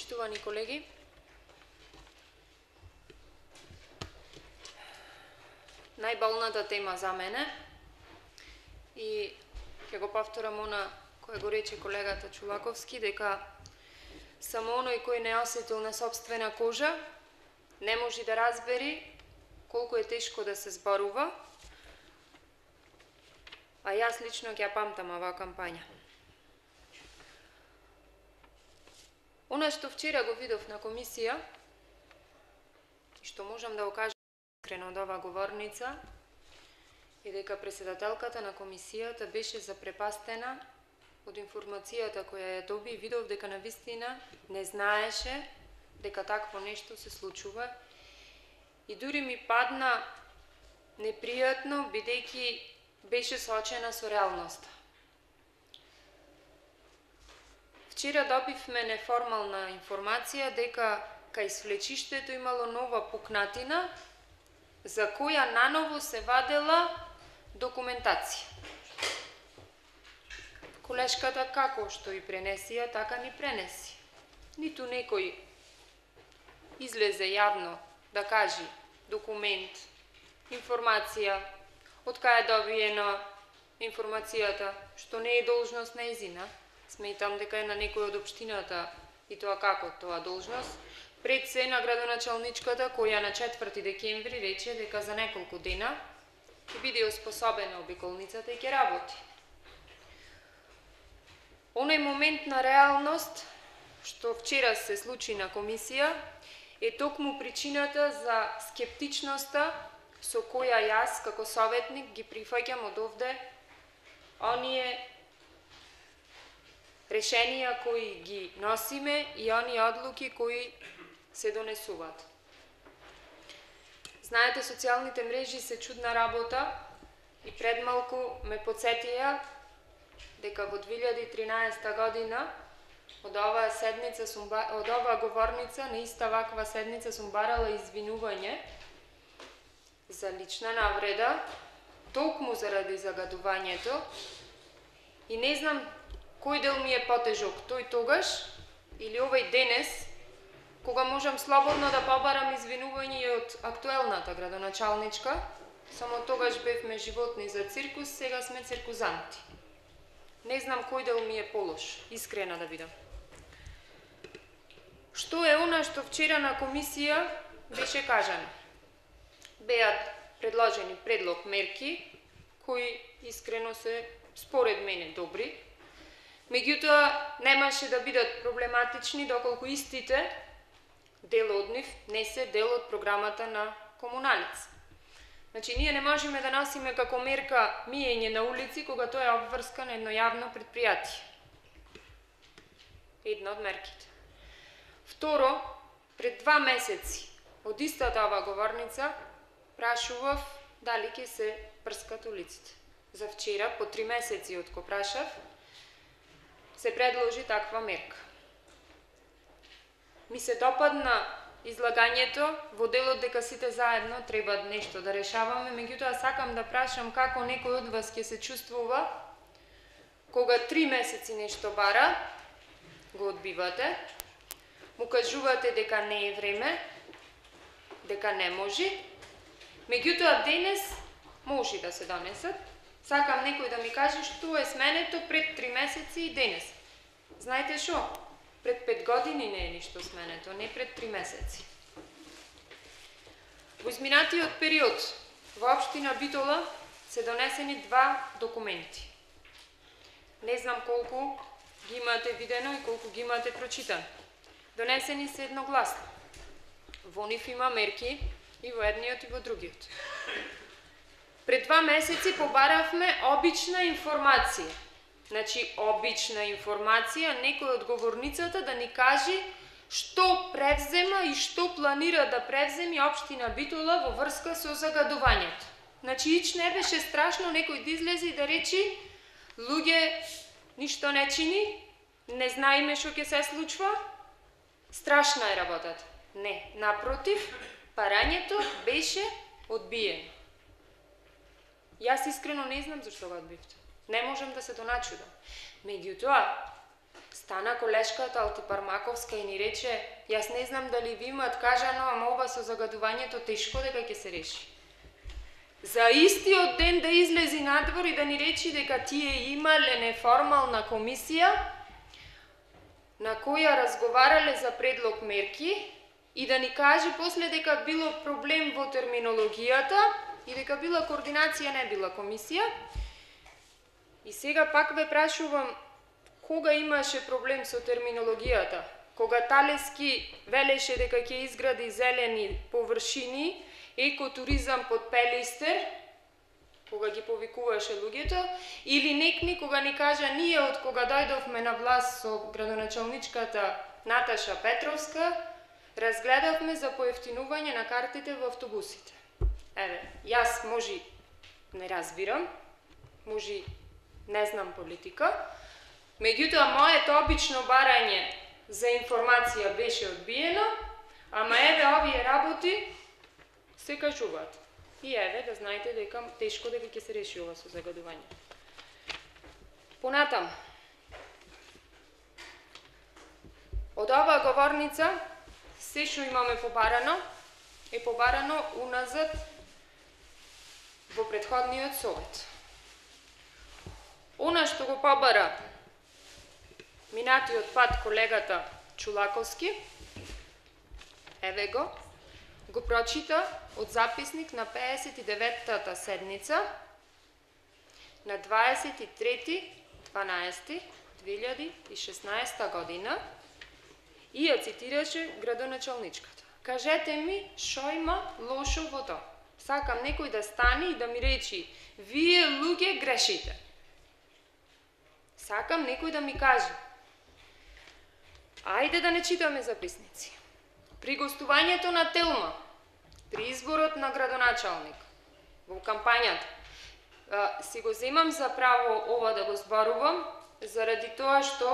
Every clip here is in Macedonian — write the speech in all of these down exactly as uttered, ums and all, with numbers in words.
Почитувани колеги, најболната тема за мене и ќе го повторам она кој го рече колегата Чулаковски, дека само оној кој не осетил на собствена кожа не може да разбери колку е тешко да се зборува, а јас лично ќе ја памтам оваа кампања. Она што вчера го видов на комисија, и што можам да го кажам искрено од оваа говорница, е дека председателката на комисијата беше запрепастена од информацијата која ја доби и видов дека навистина не знаеше дека такво нешто се случува и дури ми падна непријатно бидејќи беше соочена со реалноста. Вчера добивме неформална информација дека кај свлечиштето имало нова пукнатина за која наново се вадела документација. Колешката како што и пренесија, така ни пренеси. Ниту некој излезе јавно да кажи документ, информација, од кај е добиена информацијата, што не е должност нејзина. Сметам дека е на некој од општината и тоа како тоа должност. Пред се на градоначалничката која на четврти декември рече дека за неколку дена ќе биде оспособена обиколницата и ќе работи. Оној момент на реалност што вчера се случи на комисија е токму причината за скептичноста со која јас како советник ги прифаќам од овде оние решенија кои ги носиме и оние одлуки кои се донесуваат. Знаете, социјалните мрежи се чудна работа и пред малку ме потсетија дека во две илјади и тринаесета година од оваа седница сум од оваа говорница на иста ваква седница сум барала извинување за лична навреда токму заради загадувањето и не знам кој дел ми е потежок, тој тогаш или овој денес, кога можам слободно да побарам извинување и од актуелната градоначалничка, само тогаш бевме животни за циркус, сега сме циркузанти. Не знам кој дел ми е полош, искрена да бидам. Што е она што вчера на комисија беше кажано? Беа предложени предлог мерки, кои искрено се, според мене, добри. Меѓутоа, немаше да бидат проблематични, доколку истите, дел од нив, не се дел од програмата на комуналец. Значи, ние не можеме да носиме како мерка миење на улици, кога тоа е обврска на едно јавно предпријатие. Една од мерките. Второ, пред два месеци, од истата ова говорница, прашував дали ќе се прскат улиците. За вчера, по три месеци од ко прашав, се предложи таква мерка. Ми се допадна излагањето во делот дека сите заедно треба нешто да решаваме, меѓутоа сакам да прашам како некој од вас ќе се чувствува кога три месеци нешто бара, го одбивате, му кажувате дека не е време, дека не може, меѓутоа денес може да се донесат. Сакам некој да ми каже што е сменето пред три месеци и денес. Знаете шо? Пред пет години не е ништо сменето, не пред три месеци. Во изминатиот период во општина Битола се донесени два документи. Не знам колку ги имате видено и колку ги имате прочитано. Донесени се едногласно. Во нив има мерки и во едниот и во другиот. Пред два месеци побаравме обична информација. Значи, обична информација, некој од говорницата да ни каже што превзема и што планира да превземи општина Битола во врска со загадувањето. Значи, ич не беше страшно некој да излезе и да речи луѓе, ништо не чини, не знаеме што ќе се случва, страшна е работата. Не, напротив, парањето беше одбиено. Јас искрено не знам зашто го одбивте. Не можам да се доначудам. Меѓутоа, Стана колешката Алтипармаковска и ни рече, јас не знам дали ви имат кажано, ама ова со загадувањето тешко дека ќе се реши. За истиот ден да излези надвор и да ни речи дека тие имале неформална комисија на која разговарале за предлог мерки и да ни каже после дека било проблем во терминологијата и дека била координација, не била комисија. И сега пак ве прашувам, кога имаше проблем со терминологијата? Кога Талески велеше дека ќе изгради зелени површини, екотуризам под Пелистер, кога ги повикуваше луѓето, или некни кога ни кажа ние од кога дојдовме на власт со градоначалничката Наташа Петровска, разгледавме за поевтинување на картите во автобусите. Еве, јас може не разбирам, може не знам политика, меѓутоа моето обично барање за информација беше одбиено, ама еве овие работи се кажуваат. И еве да знаете дека тешко дека ќе се реши ова со загадување. Понатам, од оваа говорница се што имаме побарано е побарано уназад во претходниот совет. Она што го побара минатиот пат колегата Чулаковски, еве го, го прочита од записник на пеесет и деветата седница на дваесет и трети дванаести две илјади и шеснаесета година и ја цитираше градоначалничката. Кажете ми, шо има лошо во тоа? Сакам некој да стане и да ми речи, вие луѓе грешите. Сакам некој да ми каже. Ајде да не читаме записници. При гостувањето на Телма, при изборот на градоначалник, во кампањата, си го земам за право ова да го зборувам, заради тоа што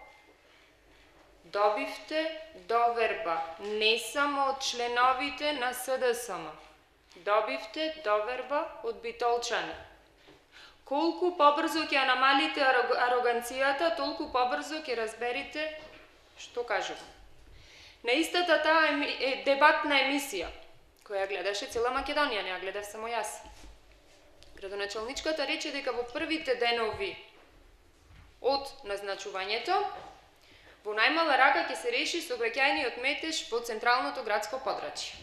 добивте доверба не само од членовите на С Д С М, добивте доверба од битолчани. Колку побрзо ќе намалите ароганцијата, толку побрзо ќе разберите што кажувам. На истата таа е дебатна емисија, која гледаше цела Македонија, не ја гледав само јас. Градоначалничката рече дека во првите денови од назначувањето, во најмала рака ќе се реши сообраќајниот метеж во централното градско подрачје.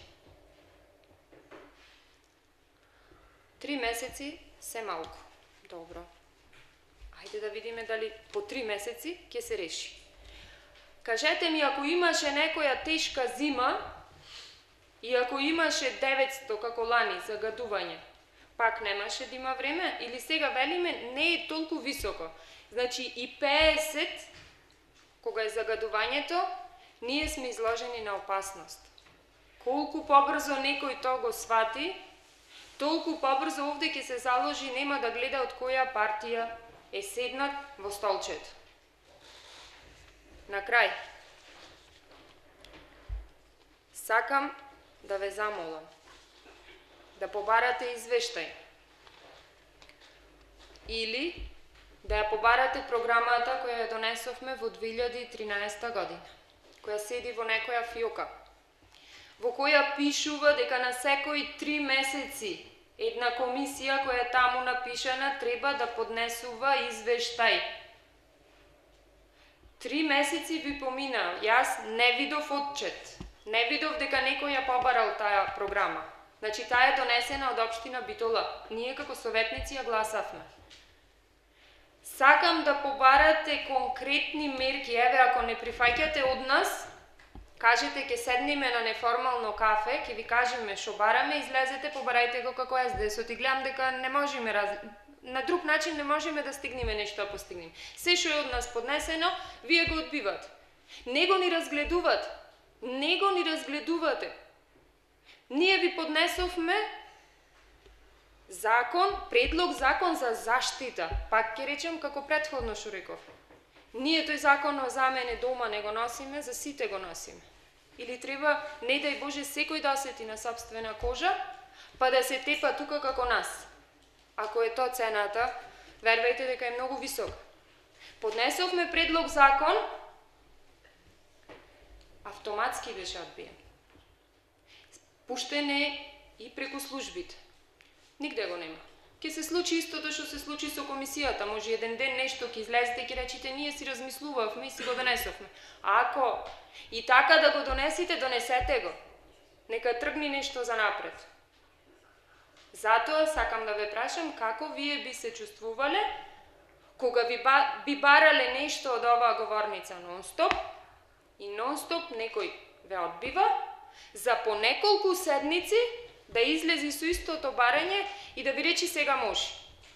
Три месеци се малку. Добро. Ајде да видиме дали по три месеци ќе се реши. Кажете ми, ако имаше некоја тешка зима и ако имаше деветсто како лани загадување, пак немаше да има време, или сега велиме не е толку високо. Значи и пеесет, кога е загадувањето, ние сме изложени на опасност. Колку побрзо некој тоа го свати, толку побрзо овде ќе се заложи, нема да гледа од која партија е седнат во столчето. На крај, сакам да ве замолам да побарате извештај или да ја побарате програмата која ја донесовме во две илјади и тринаесета година, која седи во некоја фиока, во која пишува дека на секои три месеци една комисија која е таму напишана треба да поднесува извештај. Три месеци ви помина, јас не видов отчет, не видов дека некој ја побарал таа програма. Значи, таа е донесена од општина Битола. Ние како советници ја гласавме. Сакам да побарате конкретни мерки. Еве, ако не прифаќате од нас, кажете ке седниме на неформално кафе, ке ви кажеме шо бараме, излезете, побарајте го како Ес Де Ес. Ти гледам дека не можеме раз... на друг начин не можеме да стигнеме нешто да постигнеме. Се што е од нас поднесено, вие го одбивате. Не го ни разгледувате. Не го ни разгледувате. Ние ви поднесовме закон, предлог закон за заштита. Пак ќе речем како претходно што реков. Ние тој закон за мене дома не го носиме, за сите го носиме. Или треба, не дај Боже, секој да осети на собствена кожа, па да се тепа тука како нас. Ако е тоа цената, вервајте дека е многу висока. Поднесовме предлог закон, автоматски беше одбиен. Пуштен е и преку службите. Нигде го нема. Ке се случи истото што се случи со комисијата. Може еден ден нешто ќе излезете и ќе речите ние си размислувавме и си го донесовме. А ако и така да го донесите, донесете го. Нека тргни нешто за напред. Затоа сакам да ве прашам како вие би се чувствувале кога ви, ба, би барале нешто од оваа говорница нон-стоп и нон-стоп некој ве одбива за по неколку седмици да излези со истото барање и да ви речи сега може.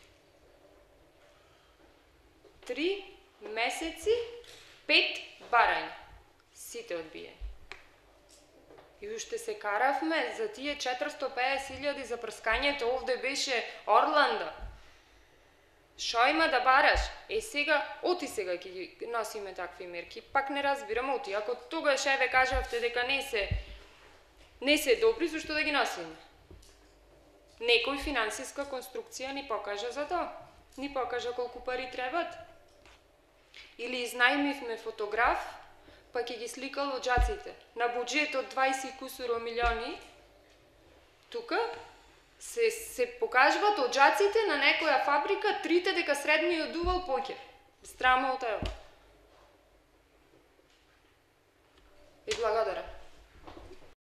Три месеци, пет барања. Сите одбиени. И уште се каравме за тие четиристо педесет илјади за прскањето, овде беше Орландо. Шо има да бараш? Е сега, оти сега ќе ги носиме такви мерки. Пак не разбирам оти. Ако тогаш еве кажавте дека не се не се добри, зашто да ги носиме? Некој финансиска конструкција ни покажа за тоа. Ни покажа колку пари требат. Или изнајмивме фотограф, па ќе ги сликал од џаците. На буџет од дваесет кусуро милиони, тука се, се покажуват од џаците на некоја фабрика трите дека средниот дувал покер. Страмо од ево. И благодарам.